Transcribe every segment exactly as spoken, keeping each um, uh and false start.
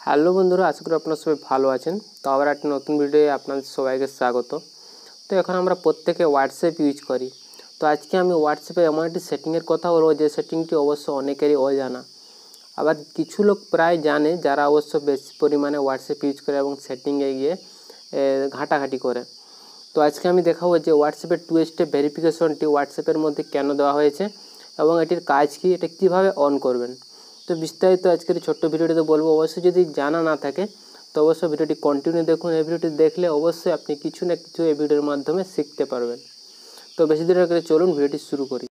Hello বন্ধুরা, আশা করি আপনারা সবাই ভালো আছেন। তো আবার একটা নতুন ভিডিওয়ে আপনাদের সবাইকে স্বাগত। তো এখন আমরা প্রত্যেকে হোয়াটসঅ্যাপ ইউজ করি। তো আজকে আমি হোয়াটসঅ্যাপে এমন একটি সেটিংয়ের কথা বলবো যে সেটিংটি অবশ্য অনেকেরই অজানা। আবার কিছু লোক প্রায় জানে যারা অবশ্য বেশি পরিমাণে হোয়াটসঅ্যাপ ইউজ করে এবং সেটিংয়ে গিয়ে ঘাটাঘাটি করে। তো আজকে আমি দেখাবো যে হোয়াটসঅ্যাপের টু স্টেপ ভেরিফিকেশনটি হোয়াটসঅ্যাপের মধ্যে কেন দেওয়া হয়েছে এবং এটির কাজ কী, এটা কীভাবে অন করবেন। তো বিস্তারিত আজকের ছোট্ট ভিডিওটিতে বলবো। অবশ্যই যদি জানা না থাকে তো অবশ্যই ভিডিওটি কন্টিনিউ দেখুন। এই ভিডিওটি দেখলে অবশ্যই আপনি কিছু না কিছু এই ভিডিওর মাধ্যমে শিখতে পারবেন। তো বেশি দেরি করে চলুন ভিডিওটি শুরু করি।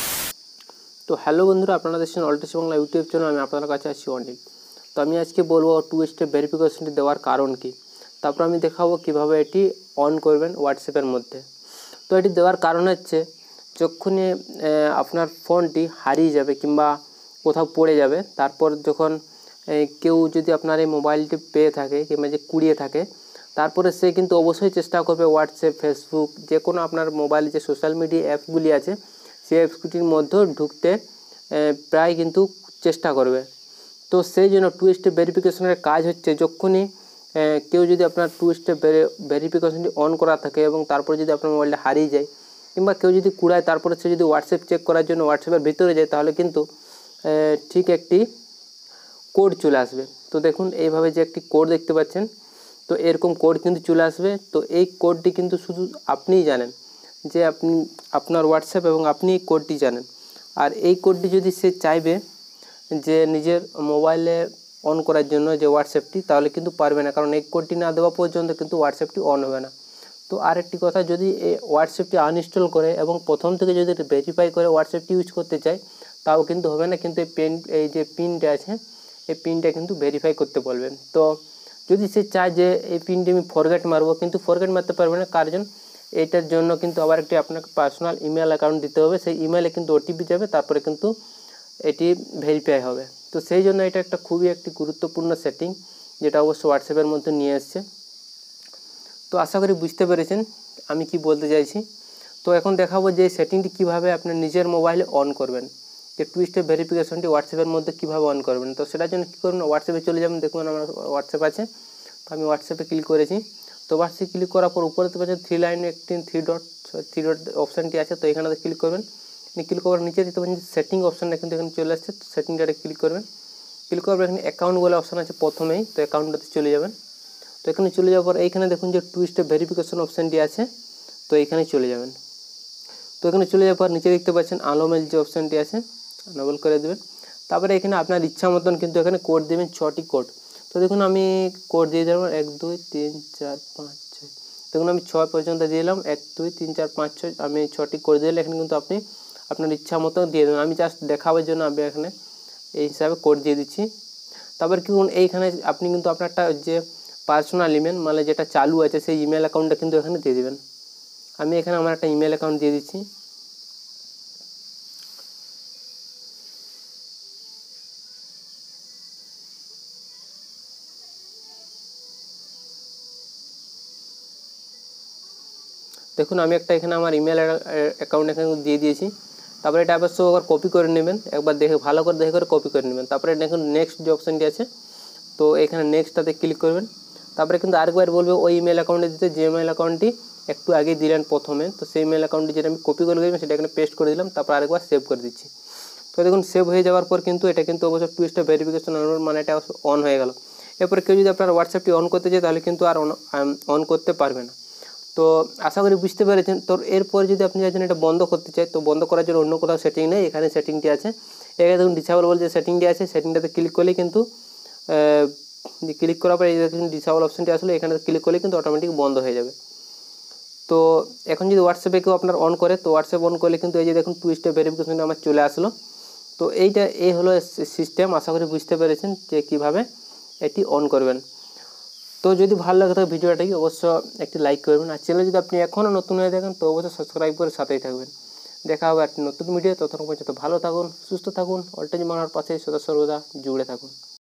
তো হ্যালো বন্ধুরা, আপনারা দেখছেন টেক বাংলা ইউটিউব চ্যানেল। আমি আপনাদের কাছে আছি অনিল। তো আমি আজকে বলবো টু স্টেপ ভেরিফিকেশনটি দেওয়ার কারণ কী, তারপর আমি দেখাবো কীভাবে এটি অন করবেন হোয়াটসঅ্যাপের মধ্যে। তো এটি দেওয়ার কারণ হচ্ছে, যখনই আপনার ফোনটি হারিয়ে যাবে কিংবা কোথাও পড়ে যাবে, তারপর যখন কেউ যদি আপনার এই মোবাইলটি পেয়ে থাকে কিংবা যে কুড়িয়ে থাকে, তারপরে সে কিন্তু অবশ্যই চেষ্টা করবে হোয়াটসঅ্যাপ, ফেসবুক, যে কোনো আপনার মোবাইলে যে সোশ্যাল মিডিয়া অ্যাপসগুলি আছে সেই অ্যাপসগুলির মধ্যেও ঢুকতে প্রায় কিন্তু চেষ্টা করবে। তো সেই জন্য টু স্টেপ ভেরিফিকেশনের কাজ হচ্ছে, যখনই কেউ যদি আপনার টু স্টেপ ভেরিফিকেশনটি অন করা থাকে এবং তারপরে যদি আপনার মোবাইলটা হারিয়ে যায় কিংবা কেউ যদি কুড়ায়, তারপরে সে যদি হোয়াটসঅ্যাপ চেক করার জন্য হোয়াটসঅ্যাপের ভিতরে যায়, তাহলে কিন্তু ঠিক একটি কোড চলে আসবে। তো দেখুন এইভাবে যে একটি কোড দেখতে পাচ্ছেন, তো এরকম কোড কিন্তু চলে আসবে। তো এই কোডটি কিন্তু শুধু আপনিই জানেন, যে আপনি আপনার হোয়াটসঅ্যাপ এবং আপনি এই কোডটি জানেন। আর এই কোডটি যদি সে চাইবে যে নিজের মোবাইলে অন করার জন্য যে হোয়াটসঅ্যাপটি, তাহলে কিন্তু পারবে না, কারণ এই কোডটি না দেওয়া পর্যন্ত কিন্তু হোয়াটসঅ্যাপটি অন হবে না। তো আরেকটি কথা, যদি এই হোয়াটসঅ্যাপটি আনইনস্টল করে এবং প্রথম থেকে যদি ভেরিফাই করে হোয়াটসঅ্যাপটি ইউজ করতে চায়, তাও কিন্তু হবে না। কিন্তু এই পেন এই যে পিনটা আছে, এই পিনটা কিন্তু ভেরিফাই করতে বলবেন। তো যদি সে চায় যে এই পিনটি আমি ফরগেট মারবো, কিন্তু ফরগেট মারতে পারবে না, কারণ এটার জন্য কিন্তু আবার একটি আপনাকে পার্সোনাল ইমেল অ্যাকাউন্ট দিতে হবে। সেই ইমেলে কিন্তু ওটিপি যাবে, তারপরে কিন্তু এটি ভেরিফাই হবে। তো সেই জন্য এটা একটা খুবই একটি গুরুত্বপূর্ণ সেটিং, যেটা অবশ্য হোয়াটসঅ্যাপের মধ্যে নিয়ে এসছে। তো আশা করি বুঝতে পেরেছেন আমি কি বলতে চাইছি। তো এখন দেখাবো যে সেটিংটি কিভাবে আপনার নিজের মোবাইলে অন করবেন, যে টু স্টেপ ভেরিফিকেশনটি হোয়াটসঅ্যাপের মধ্যে কীভাবে অন করবেন। তো সেটার জন্য কী করবেন, হোয়াটসঅ্যাপে চলে যাবেন। দেখুন আমার হোয়াটসঅ্যাপ আছে, তো আমি হোয়াটসঅ্যাপে ক্লিক করেছি। তো হোয়াটসঅ্যাপে ক্লিক করার পর উপরে তো পাচ্ছেন থ্রি লাইনে একটি থ্রি ডট থ্রি ডট অপশানটি আছে, তো এখানে ক্লিক করবেন। ক্লিক করার নিচে দিতে পারেন সেটিং অপশানটা কিন্তু এখানে চলে আসছে, তো সেটিংটাতে ক্লিক করবেন। ক্লিক করার পর এখানে অ্যাকাউন্ট বলে অপশান আছে প্রথমেই, তো অ্যাকাউন্টটাতে চলে যাবেন। তো এখানে চলে যাওয়ার পর এইখানে দেখুন যে টু স্টেপ ভেরিফিকেশন অপশানটি আছে, তো এইখানে চলে যাবেন। তো এখানে চলে যাওয়ার পর নিচে দেখতে পাচ্ছেন আনমেল যে অপশানটি আছে, আনমেল করে দেবেন। তারপরে এখানে আপনার ইচ্ছা মতন কিন্তু এখানে কোড দেবেন, ছটি কোড। তো দেখুন আমি কোড দিয়ে দেবো এক দুই তিন চার পাঁচ ছয়। দেখুন আমি ছয় পর্যন্ত দিয়ে দিলাম, এক দুই তিন চার পাঁচ ছয় আমি ছটি করে দিলে এখানে কিন্তু আপনি আপনার ইচ্ছা মতো দিয়ে দেবেন। আমি জাস্ট দেখাবার জন্য আমি এখানে এই হিসাবে কোড দিয়ে দিচ্ছি। তারপর কি এইখানে আপনি কিন্তু আপনারটা যে পার্সোনাল ইমেল মানে যেটা চালু আছে সেই ইমেল অ্যাকাউন্টটা কিন্তু এখানে দিয়ে দেবেন। আমি এখানে আমার একটা ইমেল অ্যাকাউন্ট দিয়ে দিচ্ছি। দেখুন আমি একটা এখানে আমার ইমেল অ্যাকাউন্ট এখানে দিয়ে দিয়েছি। তারপরে এটা অবশ্য আবার কপি করে নেবেন, একবার দেখে ভালো করে দেখে করে কপি করে নেবেন। তারপরে দেখুন নেক্সট যে অপশানটি আছে, তো এখানে নেক্সটটাতে ক্লিক করবেন। তারপরে কিন্তু আরেকবার বলবে ওই ইমেল অ্যাকাউন্টে দিতে, যে ইমেল অ্যাকাউন্টটি একটু আগে দিলেন প্রথমে, তো সেই ইমেল অ্যাকাউন্টটি যেটা আমি কপি করে দিলাম সেটা এখানে পেস্ট করে দিলাম। তারপর আরেকবার সেভ করে দিচ্ছি। তো দেখুন সেভ হয়ে যাওয়ার পর কিন্তু এটা কিন্তু অবশ্য টু স্টেপ ভেরিফিকেশন মানে এটা অন হয়ে গেল। এরপরে কেউ যদি আপনার হোয়াটসঅ্যাপটি অন করতে চায় তাহলে কিন্তু আর অন করতে পারবে না। তো আশা করি বুঝতে পেরেছেন। তো এরপর যদি আপনি চাইছেন এটা বন্ধ করতে চাই, তো বন্ধ করার জন্য অন্য কোথাও সেটিং নেই, এখানে সেটিংটি আছে। এখানে দেখুন ডিসেবল বলে যে সেটিংটি আছে, সেটিংটাতে ক্লিক করলে কিন্তু ক্লিক করার পর এই দেখুন ডিসেবল অপশানটি আসলে এখানে ক্লিক করলে কিন্তু অটোমেটিক বন্ধ হয়ে যাবে। তো এখন যদি হোয়াটসঅ্যাপে কেউ আপনার অন করে, তো হোয়াটসঅ্যাপ অন করলে কিন্তু এই যে দেখুন টু স্টেপ ভেরিফিকেশন আমার চলে আসলো। তো এইটা এই হলো সিস্টেম। আশা করি বুঝতে পেরেছেন যে কীভাবে এটি অন করবেন। তো যদি ভালো লাগে থাকে ভিডিওটাকে অবশ্য একটি লাইক করবেন, আর চ্যানেল যদি আপনি এখনও নতুন হয়ে থাকেন তো অবশ্যই সাবস্ক্রাইব করে সাথেই থাকবেন। দেখা হবে একটি নতুন ভিডিও, ততক্ষণ পর্যন্ত ভালো থাকুন, সুস্থ থাকুন, টেক বাংলার পাশে সদা সর্বদা জুড়ে থাকুন।